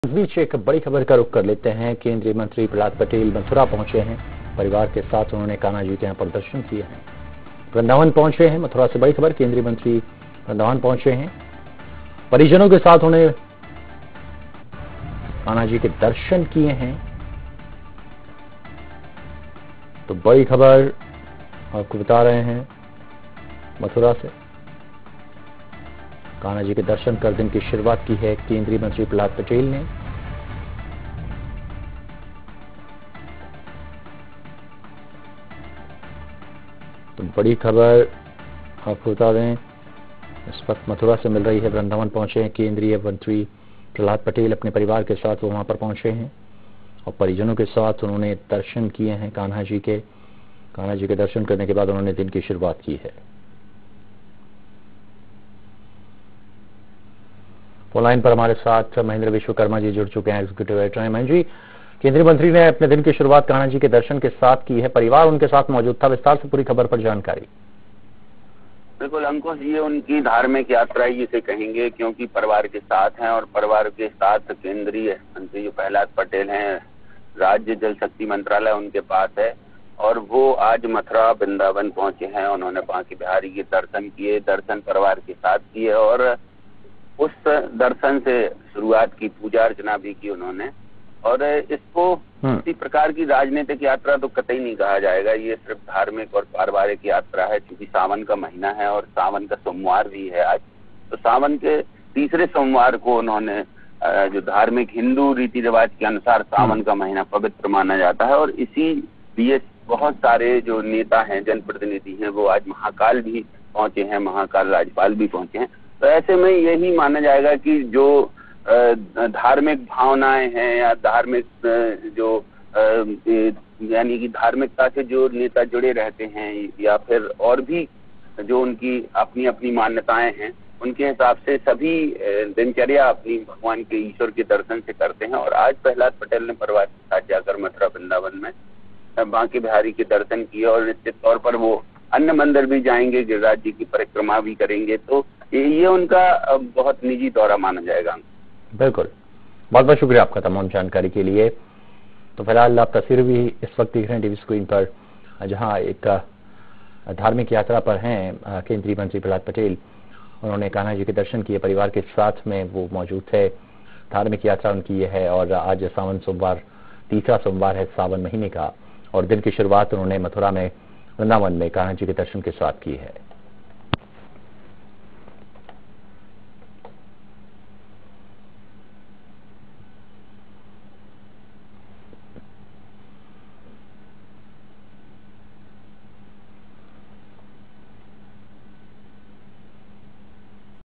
इस बीच एक बड़ी खबर का रुख कर लेते हैं। केंद्रीय मंत्री प्रहलाद पटेल मथुरा पहुंचे हैं। परिवार के साथ उन्होंने कान्हा जी के यहाँ पर दर्शन किए हैं। वृंदावन पहुंचे हैं। मथुरा से बड़ी खबर, केंद्रीय मंत्री वृंदावन पहुंचे हैं। परिजनों के साथ उन्होंने कान्हा जी के दर्शन किए हैं। तो बड़ी खबर आपको बता रहे हैं मथुरा से। कान्हा जी के दर्शन कर दिन की शुरुआत की है केंद्रीय मंत्री प्रहलाद पटेल ने। तो बड़ी खबर आपको बता दें, इस वक्त मथुरा से मिल रही है। वृंदावन पहुंचे हैं केंद्रीय मंत्री प्रहलाद पटेल, अपने परिवार के साथ वो वहां पर पहुंचे हैं और परिजनों के साथ उन्होंने दर्शन किए हैं कान्हा जी के। कान्हा जी के दर्शन करने के बाद उन्होंने दिन की शुरुआत की है। फोन लाइन पर हमारे साथ महेंद्र विश्वकर्मा जी जुड़ चुके हैं, एग्जीक्यूटिव एडिटर। महेंद्र जी, केंद्रीय मंत्री ने अपने दिन की शुरुआत कान्हा जी के दर्शन के साथ की है। परिवार उनके साथ मौजूद था। विस्तार से पूरी खबर पर जानकारी। बिल्कुल अंकुश, ये उनकी धार्मिक यात्रा ही इसे कहेंगे, क्योंकि परिवार के साथ हैं और परिवार के साथ केंद्रीय मंत्री जो प्रहलाद पटेल हैं, राज्य जल शक्ति मंत्रालय उनके पास है और वो आज मथुरा वृंदावन पहुंचे हैं। उन्होंने बांके बिहारी के दर्शन किए, दर्शन परिवार के साथ किए और उस दर्शन से शुरुआत की, पूजा अर्चना भी की उन्होंने। और इसको किसी प्रकार की राजनीतिक यात्रा तो कतई नहीं कहा जाएगा, ये सिर्फ धार्मिक और पारिवारिक यात्रा है। क्योंकि सावन का महीना है और सावन का सोमवार भी है आज, तो सावन के तीसरे सोमवार को उन्होंने जो धार्मिक हिंदू रीति रिवाज के अनुसार सावन का महीना पवित्र माना जाता है और इसी लिए बहुत सारे जो नेता हैं, जनप्रतिनिधि हैं, वो आज महाकाल भी पहुंचे हैं, महाकाल राज्यपाल भी पहुंचे हैं। तो ऐसे में यही माना जाएगा कि जो धार्मिक भावनाएं हैं या धार्मिक जो यानी कि धार्मिकता से जो नेता जुड़े रहते हैं या फिर और भी जो उनकी अपनी अपनी मान्यताएं हैं, उनके हिसाब से सभी दिनचर्या अपनी भगवान के, ईश्वर के दर्शन से करते हैं। और आज प्रहलाद पटेल ने परिवार के साथ जाकर मथुरा वृंदावन में बांके बिहारी के दर्शन किए और निश्चित तौर पर वो अन्य मंदिर भी जाएंगे, गिरिराज जी की परिक्रमा भी करेंगे। तो ये उनका बहुत निजी दौरा माना जाएगा। बिल्कुल, बहुत बहुत शुक्रिया आपका तमाम जानकारी के लिए। तो फिलहाल आप तस्वीर भी इस वक्त देख रहे हैं टीवी स्क्रीन पर, जहां एक धार्मिक यात्रा पर हैं केंद्रीय मंत्री प्रहलाद पटेल। उन्होंने कान्हा जी के दर्शन किए, परिवार के साथ में वो मौजूद थे। धार्मिक यात्रा उनकी ये है और आज सावन सोमवार, तीसरा सोमवार है सावन महीने का, और दिन की शुरुआत उन्होंने मथुरा में, वृंदावन में कान्हा जी के दर्शन के साथ की है।